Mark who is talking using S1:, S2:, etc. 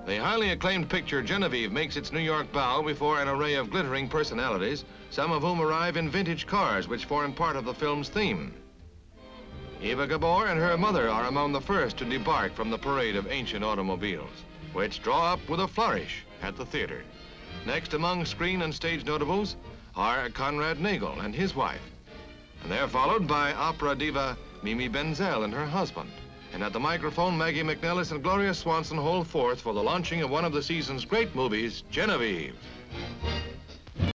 S1: The highly acclaimed picture Genevieve makes its New York bow before an array of glittering personalities, some of whom arrive in vintage cars which form part of the film's theme. Eva Gabor and her mother are among the first to debark from the parade of ancient automobiles, which draw up with a flourish at the theater. Next among screen and stage notables are Conrad Nagel and his wife. And they're followed by opera diva Mimi Benzel and her husband. And at the microphone, Maggie McNellis and Gloria Swanson hold forth for the launching of one of the season's great movies, Genevieve.